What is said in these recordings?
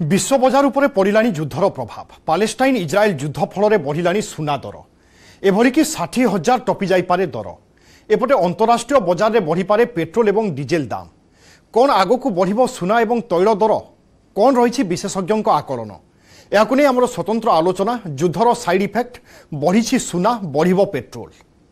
विश्व बजार उपरे पड़िलानी युद्धर प्रभाव। पालेस्टाइन इज्राएल युद्ध फल बढ़िलानी सुना दर। एभलिक 60,000 टपी जाइपारे दर। एपटे अंतरराष्ट्रीय बजार में बढ़ीपे पेट्रोल और डीजेल दाम। कौन आगक बढ़ सुना और तैल दर कौन रही विशेषज्ञों आकलन। यह आमर स्वतंत्र आलोचना। युद्धर साइड इफेक्ट बढ़ी सुना बढ़ पेट्रोल।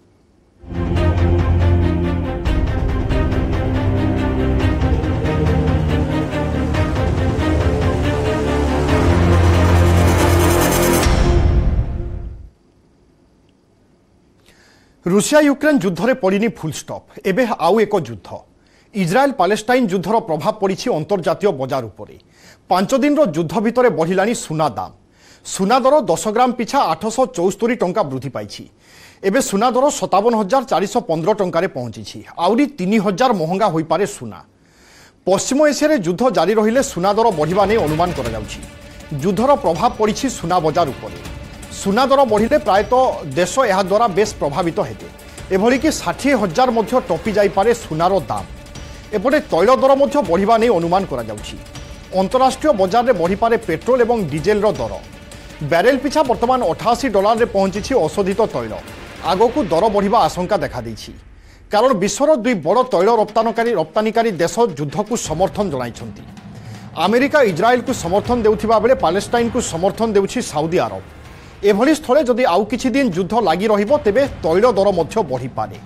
रूसिया यूक्रेन युद्धरे पड़िनी फुल स्टॉप। एबे आउ एक युद्ध। इज्राएल पालेस्टाइन युद्धर प्रभाव पड़ी अंतर्जातीय बजार उपरे। 5 दिन युद्ध भितर बढ़िलानी सुना दाम। सुना दर 10 ग्राम पिछा 874 टंका वृद्धि पाई। एबे सुना दर 57,415 टंकार पहुंची। आउरी 3,000 महंगा हो पारे सुना। पश्चिम एशिया युद्ध जारी रहिले सुना दर बढ़िबा नै अनुमान करा जाउछि। युद्धर प्रभाव पड़ी सुना बजार उपरे। सुना दर बढ़िले प्रायतः देश यह द्वारा बेस प्रभावित हेते। एभलिक 60,000 मध्य टपी जाइपारे सुनार दाम। एपटे तैल दर मध्य बढ़िबा नै अनुमान करा जाउछि। अंतरराष्ट्रीय बजार में बढ़ीपे पेट्रोल और डीजेल दर। बैरेल पिछा वर्तमान $88 रे पहुंची अशोधित तैल। आगकू दर बढ़िबा आशंका देखा देछि। कारण विश्वर दुई बड़ तैल रप्तानीकारी देश युद्ध को समर्थन जणाइछन्ति। अमेरिका इज्राएल को समर्थन देउथिबा बेले पालेस्टाइन को समर्थन देउछि साउदी अरब। एभली स्थले जदि आउ किछि दिन युद्ध लागि रहिबो तेबे तैल दर मध्य बढ़ी पारे।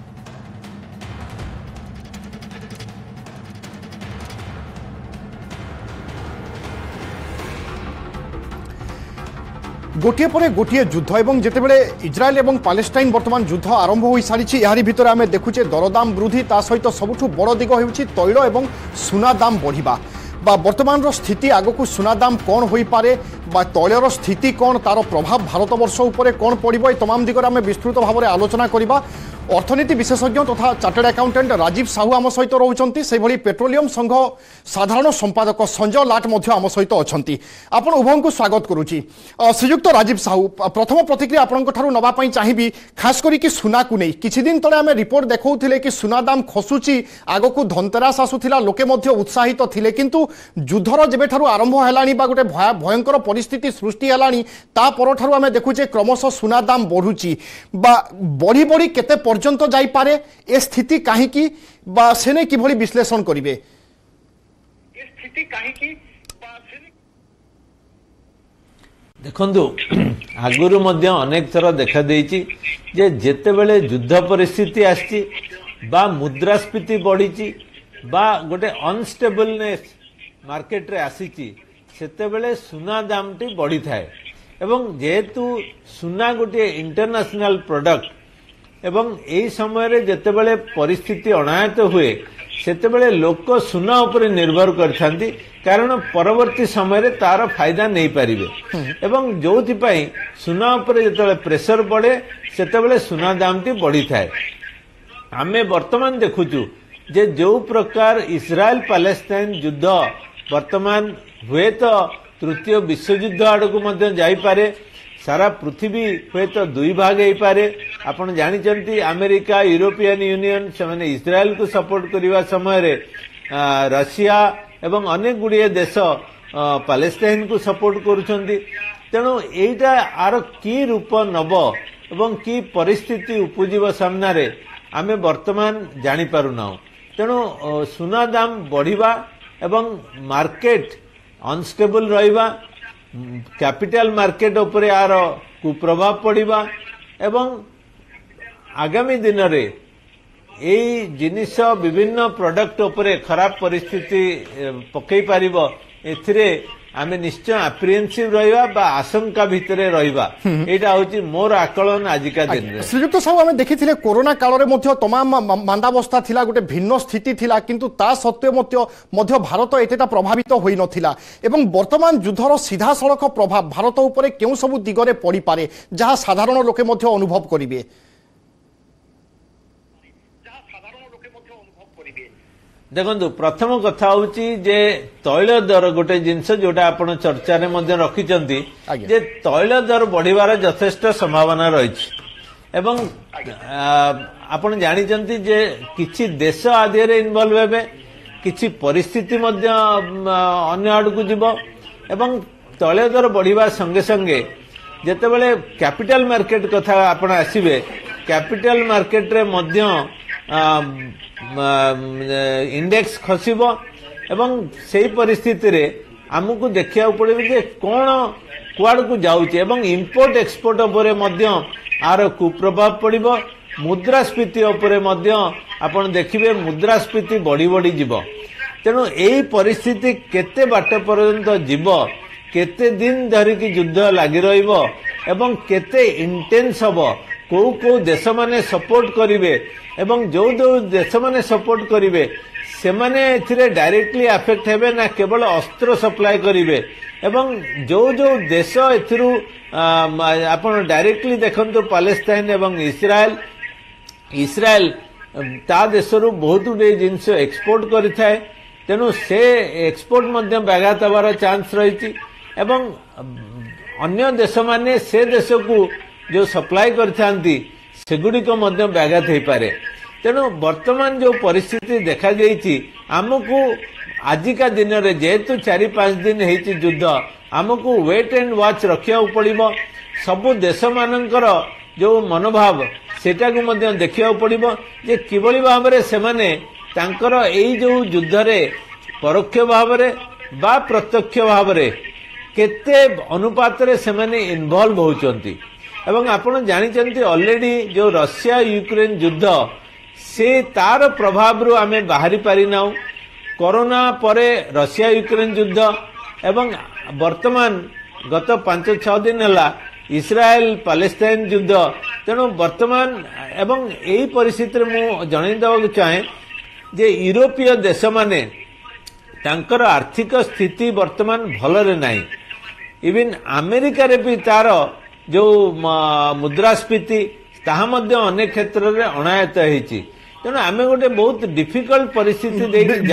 गोटे परे गोटे युद्ध एवं जेतेबेले इज्राएल एवं पालेस्टाइन वर्तमान युद्ध आरंभ हो सारी यारि भितर आमे देखुचे दरदाम वृद्धि ता सहित सबुठु बड़ दिग हेउछि तैल एवं सुना दाम बढ़िबा। वर्तमान स्थिति आगक सुना दाम कौन हो पारे तैलर स्थिति कौन तार प्रभाव भारत वर्ष उपरे कौन पड़ो ए तमाम दिगरे आमे विस्तृत भाव में आलोचना करबा। अर्थनीति विशेषज्ञ तथा चार्टर्ड अकाउंटेंट राजीव साहू आम सहित रोचंती। से भली पेट्रोलियम संघ साधारण संपादक संजय लाट मध्य आम सहित अछंती। आपण उभय को स्वागत करुची। श्रीयुक्त राजीव साहू प्रथम प्रतिक्रिया आपन ठारू नबा पई चाहिबी। खास करी कि सुना को नै किछि दिन तळे आमे रिपोर्ट देखौथिले कि सुना दाम खसुची। आगकू धनतेरास आसुथिला लोके मध्य उत्साहित थिले किंतु युद्धर जेबे ठारू आरंभ हेलानी बा गोटे भयंकर परिस्थिति सृष्टि हेलानी ता पर ठारू आमे देखुचे क्रमशः सुना दाम बढ़ुची बा बढ़ी बढ़ी केते पर्यंत जाई पारे। ए स्थिति काहे की बा सेने किभली विश्लेषण करिवे। ए स्थिति काहे की बा सेने देखंतु आगुरु मध्य अनेक थर देखा देइची जे जेतेबेले युद्ध परिस्थिति आछि बा मुद्रास्फीति बढ़ीची बा गोटे अनस्टेबलनेस मार्केट रे आसीची सेतेबेले सुना दामटी बढ़ी थाए। एवं जेहेतु सुना गोटे इंटरनेशनल प्रोडक्ट एवं यही समय जेतेबेले परिस्थिति अनायत हुए सेतेबेले लोक सुना उपरे निर्भर करथांती कारण परवर्ती समय तार फायदा नहीं पारिबे। एवं जोथि पई सुना उपरे जेतेबेले प्रेशर बढ़े सेतेबेले सुना दामटी बढ़ी थाए। आमे वर्तमान देखुचु जे जो प्रकार इस्राएल पालेस्टाइन युद्ध वर्तमान हुए तो तृतीय विश्वयुद्ध आड़क मध्य जाई पारे। सारा पृथ्वी हुए तो दुई भाग हो पारे। आपण जानिचंती अमेरिका यूरोपियन यूनियन से माने इस्राएल को सपोर्ट करने समय रे रशिया एवं अनेक गुड़िए देश पालेस्टाइन को सपोर्ट करुछंती। तेणु एटा आर की रूप नब एवं की परिस्थिति उपजीव सामना रे आमे वर्तमान जानी पारुना। तेणु सुना दाम बढ़िबा एवं मार्केट अनस्टेबल रहिबा कैपिटल मार्केट उपरे आर कुप्रभाव पड़िबा एवं आगामी दिन रे एई जिनिस विभिन्न प्रोडक्ट उपरे खराब परिस्थिति पकई पारिबो। एथिरे आमे निश्चय अप्रिहेंसिव रहिबा बा आशंका भितरे रहिबा। एटा होची मोर आकलन आजिका दिन रे। श्रीयुक्त साहब आमे देखिथिले कोरोना काल रे मध्य तमाम मांदावस्था थिला गोटे भिन्न स्थिति थिला किंतु ता सत्वे मध्य भारत एतेटा प्रभावित होई नथिला। एवं वर्तमान युद्धर सीधा सड़क प्रभाव भारत उपरे केउ सब दिगरे पड़ी पारे जहा साधारण लोके मध्य अनुभव करिवे। देखो प्रथम कथा होची जे तैल दर गोटे जिनस जोटा आपण चर्चा रे मध्य रखिचंती जे तैल दर बढ़िबार यथेष्ट संभावना रहिछि। एवं आपण जानिचंती जे किछि देश आदि रे इन्वॉल्व हेबे किछि परिस्थिति मध्य अन्य आड़ को जीव एवं तैल दर बढ़िबा संगे संगे जेतेबेले कैपिटल मार्केट कथा आपण आसीबे कैपिटल मार्केट रे मध्य इंडेक्स खसिबो एवं सेही परिस्थिति रे हमकु देखिया पड़े जे कोन कुआड़ को जाउचे एवं इंपोर्ट एक्सपोर्ट उपरे मध्य आर कुप्रभाव पड़िबो मुद्रास्फीति उपरे मध्य आपण देखिबे मुद्रास्फीति बढ़ी बढ़ी जीव तेणु एही परिस्थिति केते बाट पर्यंत जीव केते दिन धरिकी युद्ध लगी रहिबो एवं केते इंटेंस हबो को देश माने सपोर्ट करिवे एवं जो जो देश माने सपोर्ट करिवे से माने एथिरे डायरेक्टली अफेक्ट हेबे ना केवल अस्त्र सप्लाई करिवे एवं जो जो देश एथिरु आपण डायरेक्टली देखंतु पैलेस्टाइन एवं इस्राएल ता देशरु बहुत गुडे जिंस एक्सपोर्ट करिथाय तेणु से एक्सपोर्ट मध्य व्याघात हबार चांस रही एवं अन्य देश माने से देश को जो सप्लाई करथांती सेगुड़िक मध्य व्याघात हो पारे तेणु वर्तमान जो परिस्थिति देखा जाइछि आमको आजिका दिन रे जेहेतु 4-5 दिन हेछि युद्ध आमको वेट एंड वॉच रखिया पड़िबो सबु देश मानकर जो मनोभाव सेटा को मध्य देखिया पड़िबो जे किबळी भाबरे से माने तांकर एई जो युद्ध रे परोक्ष भाव रे बा प्रत्यक्ष भाव रे केते अनुपात रे से माने इन्वॉल्व होचंती एवं आपण जानिचंती ऑलरेडी जो रशिया यूक्रेन युद्ध से तार प्रभाव रु आमे बाहरी पारि नाउ कोरोना परे रशिया यूक्रेन युद्ध एवं वर्तमान गत 5-6 दिन हला इस्राएल पैलेस्टाइन युद्ध तेणु वर्तमान एवं यही परिस्थिति मु जणाई देवाक चाहे जे यूरोपीय देश माने तांकर आर्थिक स्थिति वर्तमान भलरे नाही इवन अमेरिका रे भी तार जो मुद्रास्फीति ताहा मध्य अनेक क्षेत्र रे अनायत हेछि तेणु आमे गोटे बहुत डिफिकल्ट परिस्थिति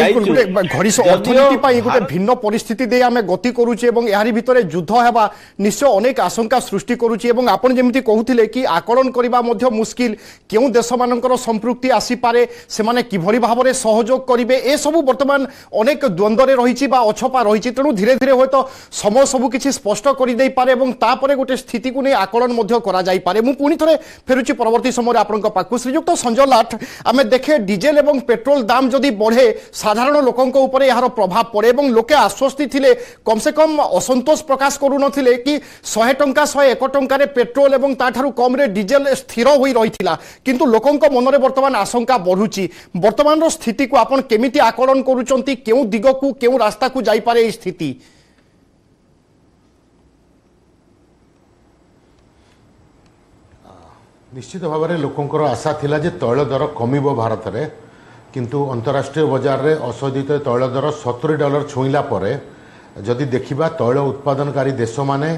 घड़ी अर्थनीति गोटे भिन्न परिस्थिति दे आमे गति करूचे एवं यारी भितरे युद्ध हेबा निश्चय अनेक आशंका सृष्टि करूचे एवं आपण जेमिति कहूथिले कि आकलन करबा मध्य मुश्किल केउ देश मानकर संपृक्ति आसी पारे से माने किभली भाबरे सहयोग करिवे ए सब वर्तमान अनेक द्वंद्व रे रहिछि बा अछपा रहिछि तेणु धीरे धीरे होयतो समय सब किछि स्पष्ट करि देई पारे एवं तापरे गोटे स्थिति को नै आकलन मध्य करा जाई पारे मु पुनी थरे फेरुछि परवर्ती समय आपनका पाकु श्रीयुक्त संजय लाठ देखे डीजेल एवं पेट्रोल दाम जदि बढ़े साधारण लोकों ऊपर यार प्रभाव पड़े एवं लोके आश्वस्ति थिले कम से कम असंतोष प्रकाश करू नथिले कि 100 टंका 101 टंका पेट्रोल एवं ताठारु कम रे डीजेल स्थिर होई रहिथिला किंतु लोकों मन में वर्तमान आशंका बढ़ुची वर्तमान स्थिति को आपण केमिति आकलन करूचंती केउ दिग को केउ रास्ता को जाई पारे ए स्थिति निश्चित भाव में लोकंर आशा थिला जे तैल दर कमिबो भारत रे किंतु अंतरराष्ट्रीय बाजार रे अशोधित तैल दर $70 छुईला परे जदि देखिबा तैल उत्पादनकारी देश माने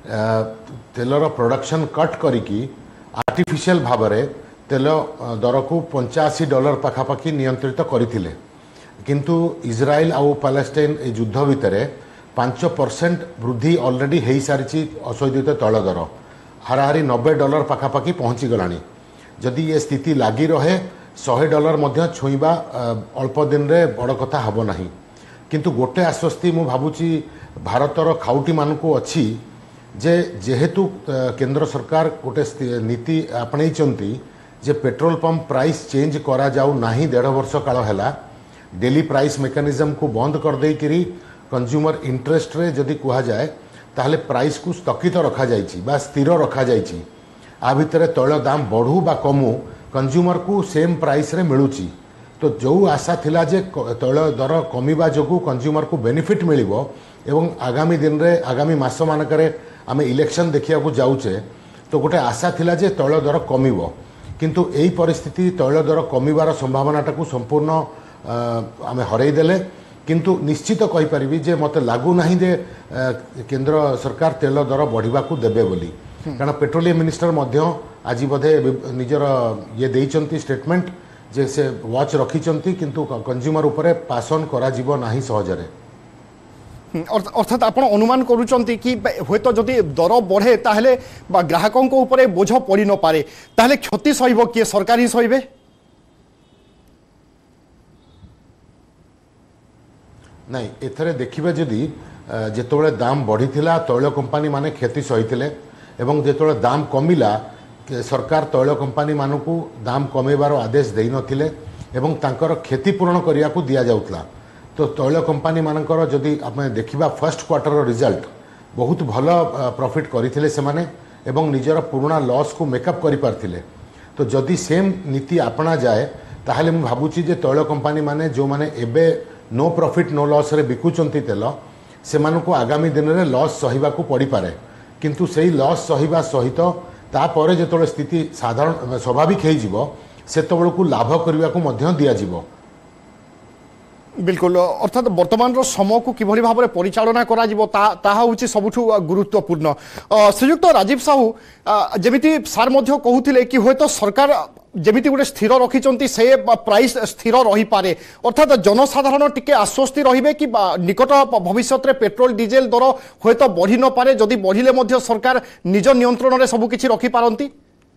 तेलर प्रोडक्शन कट करिकी आर्टिफिशियल भाव में तेल दर को $85 पाखापाखि नियंत्रित करथिले किंतु इजराइल आउ पैलेस्टाइन ए युद्ध भितर 5% वृद्धि ऑलरेडी हो सारी अशोधित तैल दर हाराहारी $90 पाखापाखि पहुँची गलानी जदि ये स्थिति लगी रहे $100 मध्य छुईबा अल्प दिन रे बड़ कथा हबो नाही किंतु गोटे आश्वस्ति मु भाबुची भारतर खाउटी मानकु अछि जे जेहेतु केंद्र सरकार गोटे नीति आपणैचंती जे पेट्रोल पंप प्राइस चेंज करा जाऊ नाही 1.5 वर्ष काल हैला डेली प्राइस मेकानिज्म को बंद कर देई करी कंज्यूमर इंटरेस्ट रे जदि कुहा जाए ताहले प्राइस को स्थगित रखा जाइछि बा स्थिर रखा जाइछि आ भितर तैल दाम बढ़ू बा कमु कंज्यूमर को सेम प्राइस रे मिलुछि तो जो आशा थिला जे तैल दर कमिबा जोगु कंज्यूमर को बेनिफिट मिलिबो एवं आगामी दिन रे आगामी मास मानकरे आमे इलेक्शन देखिया को जाउचे तो गोटे आशा थिला जे तैल दर कमिबो किंतु एई परिस्थिति तैल दर कमिबार संभावनाटा को संपूर्ण आमे हरई देले किंतु निश्चित कहि परिबी जे मते लागू नाही जे केंद्र सरकार तेल दर बढ़िबा को देबे बोली कारण पेट्रोलियम मिनिस्टर मध्य आज बोधे निजर ये देइचंती स्टेटमेंट जे से वॉच रखिचंती किंतु कंज्यूमर उपरे पास ऑन करा जीवो नाही सहजरे अर्थात आपण अनुमान करूचंती कि होयतो जदि दर बढ़े ताहले ग्राहकों को ऊपर बोझ पड़ी न पारे ताहले क्षति सहिबो कि सरकार ही सहिबे नहीं एथरे देखिबे जदि ଯେତେବେଳେ ଦାମ ବଢ଼ିଥିଲା ତୈଳ କମ୍ପାନୀ ମାନେ କ୍ଷତି ସହିଥିଲେ ଏବଂ ଯେତେବେଳେ ଦାମ କମିଲା ସରକାର ତୈଳ କମ୍ପାନୀ ମାନଙ୍କୁ ଦାମ କମେଇବାର ଆଦେଶ ଦେଇନଥିଲେ ଏବଂ ତାଙ୍କର କ୍ଷତିପୂରଣ କରିବାକୁ ଦିଆଯାଉଥିଲା। ତ ତୈଳ କମ୍ପାନୀ ମାନଙ୍କର ଯଦି ଆମେ ଦେଖିବା ଫର୍ଷ୍ଟ କ୍ୱାର୍ଟରର ରିଜଲ୍ଟ ବହୁତ ଭଲ ପ୍ରଫିଟ୍ କରିଥିଲେ ସେମାନେ ଏବଂ ନିଜର ପୁରୁଣା ଲସ୍କୁ ମେକଅପ୍ କରିପାରିଥିଲେ। ତ ଯଦି ସେମ୍ ନୀତି ଆପଣା ଯାଏ ତାହେଲେ ମୁଁ ଭାବୁଛି ଯେ ତୈଳ କମ୍ପାନୀ ମାନେ ଯେଉଁମାନେ ଏବେ नो प्रॉफिट नो लॉस रे बिकुचंती तेल सेमानकु आगामी दिन रे लॉस सहिबाकू पड़िपारे किंतु सेही लॉस सहिबा सहित तापर जेतोळे स्थिति साधारण स्वाभाविक हो जिवो सेतबेलकू लाभ करबाकू मध्य दिया जिवो। बिल्कुल अर्थात वर्तमान समय को किभली भाव में परिचालना करा जिवो ता होउछि सबुठु गुरुत्वपूर्ण। श्रीयुक्त राजीव साहू जेमिति सार मध्य कहूथिले कि होय तो सरकार जेमिति गोटे स्थिर रखिचंती से प्राइस स्थिर रही पारे अर्थात जनसाधारण टिके आश्वस्ति रहिबे कि निकट भविष्य में पेट्रोल डीजेल दर होय तो बढ़ी न पारे जदि बढ़िले मध्य सरकार निज नियंत्रण में सबु किछि रखि पारंती।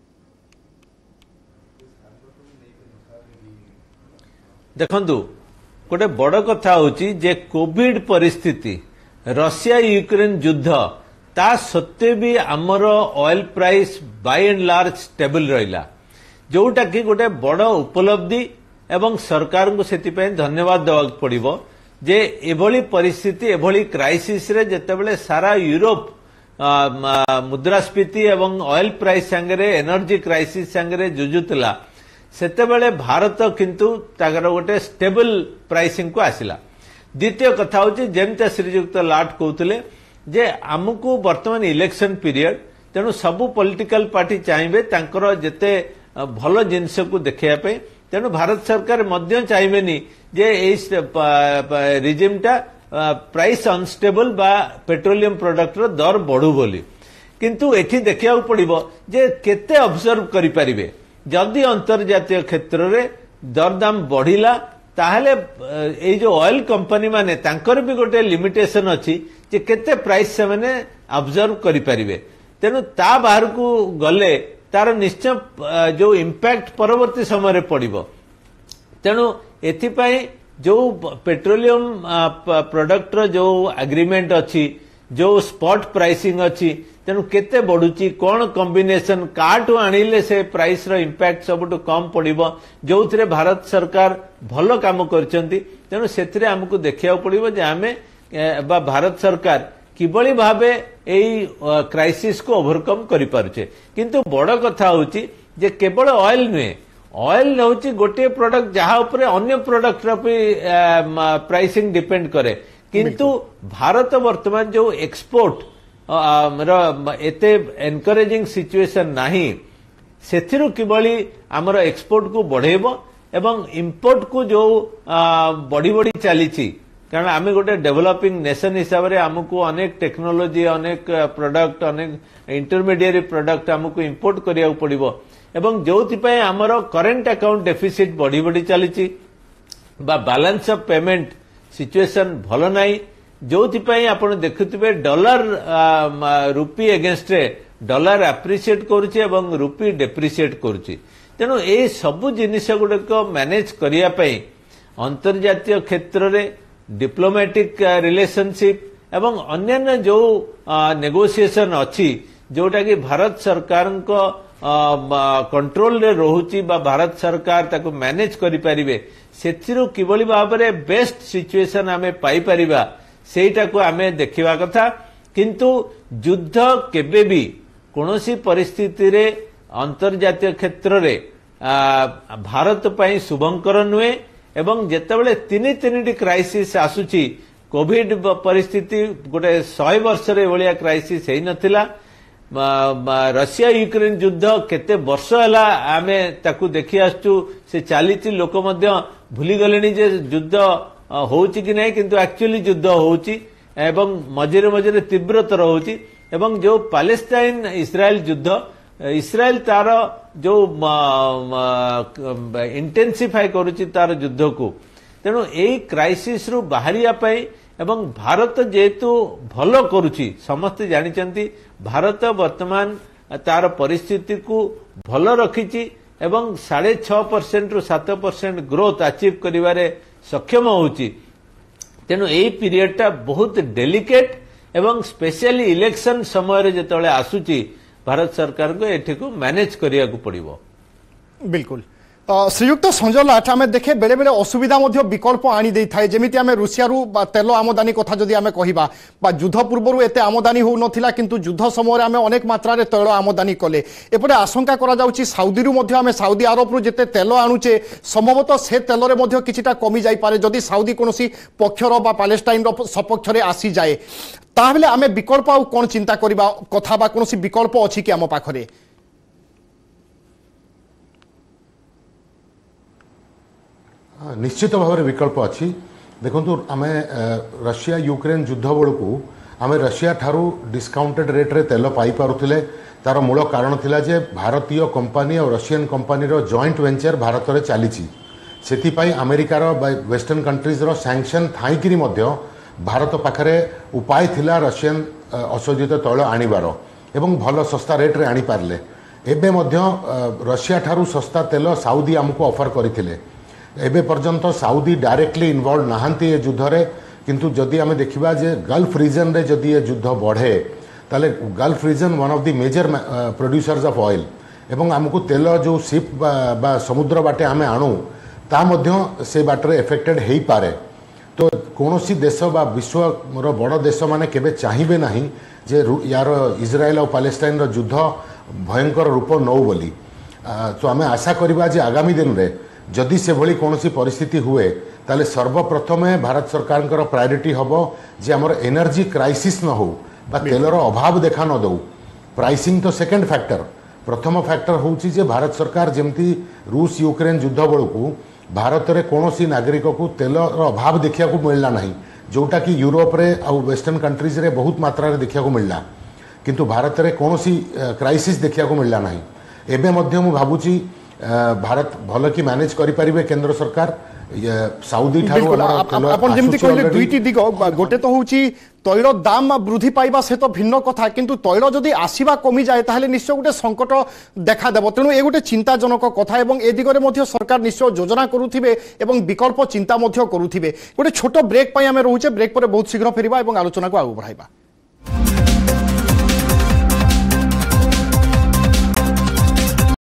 देखंतु गोटे बड़ कथा होची जे कोविड परिस्थिति रशिया यूक्रेन युद्ध ता सत्वे भी आमर oil price by and large stable रहिला जोटा कि गोटे बड़ उपलब्धि एवं सरकार को सेतिपय धन्यवाद देवा पड़िबो जे एभली परिस्थिति एभली क्राइसिस रे जेतेबेले सारा यूरोप मुद्रास्फीति एवं ऑयल प्राइस संगे एनर्जी क्राइसिस संगे जुझुतला सेतेबेले भारत किंतु तागर गोटे स्टेबल प्राइसिंग को आसिला। द्वितीय कथा होची जेमते श्रीयुक्त लाट कहउतले जे आमको वर्तमान इलेक्शन पीरियड तेणु सबु पॉलिटिकल पार्टी चाहिए तांकर जेते भल जिनस को देखिया पे तेणु भारत सरकार मध्य चाहिए जे रिजिमटा प्राइस अनस्टेबल बा पेट्रोलियम प्रोडक्ट रो दर बढ़ू बोली किंतु एठी देखिया पड़िबो जे केते ऑब्जर्व करि परिबे जदि अंतर्जातीय क्षेत्र रे दरदाम बढ़िला ताहले ए जो ऑयल कंपनी माने तांकर भी गोटे लिमिटेशन अछि जे केते प्राइस से माने ऑब्जर्व करि परिबे तेनु ता बाहर को गले तार निश्चय जो इंपैक्ट परवर्ती समय पड़िबो तेणु एथिपाई जो पेट्रोलियम प्रोडक्ट रो जो एग्रीमेंट अछि जो स्पॉट प्राइसिंग अछि तेणु केते बढ़ुची कौन कॉम्बिनेशन काटू आनिले से प्राइस रो इंपैक्ट सबुटु कम पड़िबो जोथिरे भारत सरकार भलो काम करचंती तेणु सेथिरे हमकु देखिया पड़िबो जे आमे बा भारत सरकार किबळी भाबे एई क्राइसिस को ओवरकम करि पारुचे किंतु बड़ कथा होची जे केवल ऑयल नुहे ऑयल होची गोटे प्रोडक्ट जहा ऊपर अन्य प्रोडक्ट रो प्राइसिंग डिपेंड करे किंतु भारत वर्तमान जो एक्सपोर्ट एते एनकरेजिंग सिचुएशन नाही सेथिरु किबळी हमर एक्सपोर्ट को बढ़ेबो एवं इंपोर्ट को जो बढ़ी बढ़ी चलीची कारण आम गोटे डेवलपिंग नेशन हिसाब से आमको अनेक टेक्नोलोजी अनेक प्रोडक्ट अनेक इंटरमीडिएट प्रोडक्ट आमको इंपोर्ट करिया पड़िबो एवं जोथिपय हमर करेंट अकाउंट डेफिसिट बढ़ी बढ़ी चलीची बा बैलेंस ऑफ पेमेंट सिचुएशन भलो नाही जोथिपय आपण देखुथिबे dollar rupee against dollar appreciate करूची एवं रुपी डेप्रिशिएट करूची तेणु ए सबु जिनिस गुडक मैनेज करिया पई अंतर्जातीय क्षेत्र रे डिप्लोमेटिक रिलेशनशिप एवं अन्य जो नेगोशिएशन अच्छी जोटा कि भारत सरकार कंट्रोल रे रहुची बा भारत सरकार ताको मैनेज करि परिबे सेथिरु किबळी भाबरे बेस्ट सिचुएशन आमे पाई परिबा सेटा को आमे देखिबा कथा किंतु युद्ध केबे भी कोनोसी परिस्थिति रे अंतर्जातीय क्षेत्र रे भारत पई शुभंकर नुए एवं जेतेबेले तीन क्राइसिस आसुची कोविड परिस्थिति गोटे 100 वर्ष रे भलिया क्राइसिस हेई नथिला रशिया यूक्रेन युद्ध केते वर्ष हला आमे ताकू देखि आछू से चालीची लोक मध्य भूली गलेनी जे युद्ध होउची कि नै किंतु एक्चुअली युद्ध होउची एवं मझिरे मझिरे तीव्रतर होउची एवं जो पैलेस्टाइन इस्राएल युद्ध इस्राएल तार जो इंटेंसिफाई करुची तार युद्ध को तेणु यही क्राइसिस रु बाहरिया पई एवं भारत जेतु भलो करुची समस्ते जानिचंती भारत वर्तमान तार परिस्थिति को भलो रखिची एवं 6.5% रु 7% ग्रोथ अचीव करिवारे सक्षम होउची तेणु यही पीरियडटा बहुत डेलिकेट एवं स्पेशली इलेक्शन समय जिते आसूची भारत सरकार को एठी को मैनेज करिया को पड़िबो। बिल्कुल श्रीयुक्त संजय लाठ आम देखे बेले बेले असुविधा विकल्प आनी दे थाए जमीती आम रुषिया तेल आमदानी कथा जदि आम कह युद्ध पूर्व एत आमदानी हो नथिला किंतु युद्ध समय आम अनेक मात्रा रे तेल आमदानी कले एपटे आशंका करा जाउची साउदी आम साउदी अरब रु जेते तेल आणुचे संभवतः से तेल रे किछिटा कमी जाई पारे जदि साउदी कोनोसी पक्षर बा पालेस्टाइन सपक्ष रे आसी जाए ताहले आम विकल्प आउ कोन चिंता करबा कथा बा कोनोसी विकल्प अछि कि आम पाखरे? निश्चित भाव में विकल्प अच्छी देखु आम रशिया यूक्रेन युद्ध बेलू आम रशिया ठारू डिस्काउंटेड रेट रे तेल पाई पारुथिले तार मूल कारण थिला जे भारतीय कंपनी और रशियन कंपनी रो जॉइंट वेंचर भारत में चली से अमेरिकार वेस्टर्न कंट्रीज रो सैंक्शन थाईकि भारत पाखरे उपाय थिला रशियन अशोधित तैल आनिबार एवं भल सस्ता रेट रे आनी पारले एबे मध्य रशिया ठारू सस्ता तेल साउदी आमको ऑफर करथिले एबे पर्यंत साउदी डायरेक्टली इन्वॉल्व नहांती ये युद्ध रे किंतु जदि आम देखा जे गल्फ रीजन रे जदि ये युद्ध बढ़े ताले gulf region one of the major producers of oil एवं आमको तेल जो शिप बा समुद्र बाटे आम आणु ता मध्य से बाटरे एफेक्टेड हेई पारे तो कौनसी देश बा विश्व बड़ देश माने केबे चाहिबे नहीं जे यार इजराइल और पैलेस्टाइन रो युद्ध भयंकर रूप नौ बोली तो आम आशा करबा जे आगामी दिन रे जदि से भली कौन सी परिस्थिति हुए ताले सर्वप्रथम भारत सरकार प्रायोरिटी हम जे आमर एनर्जी क्राइसिस न हो बा तेलर अभाव देखा न दो प्राइसिंग तो सेकेंड फैक्टर प्रथम फैक्टर हूँ जे भारत सरकार जमती रूस यूक्रेन युद्ध बेलू भारत में कौन सी नागरिक को तेलर अभाव देखा मिलला नहीं जोटा कि यूरोप रे आ वेस्टर्न कंट्रीज रे बहुत मात्रा देखा मिलला किंतु भारत में कौन सी क्राइसिस देखा मिलला नहीं एबे मध्य मु भाबुची भारत भल कि मैनेज करें केंद्र सरकार साउदी आपन जेमती कहले दुईटी दिग गोटे तो होची तैल दाम वृद्धि पाइबा से तो भिन्न कथा किंतु तैल जदि आसीबा कमी जाए ताहले निश्चय गोटे संकट देखा देबो तेणु ए गोटे चिंताजनक कथा एवं ए दिगरे मध्य सरकार निश्चय योजना करुथिबे एवं विकल्प चिंता मध्य करुथिबे गोटे छोट ब्रेक पई आमे रहूचे ब्रेक पर बहुत शीघ्र फेरिबा एवं आलोचना को आगु बढ़ाइबा।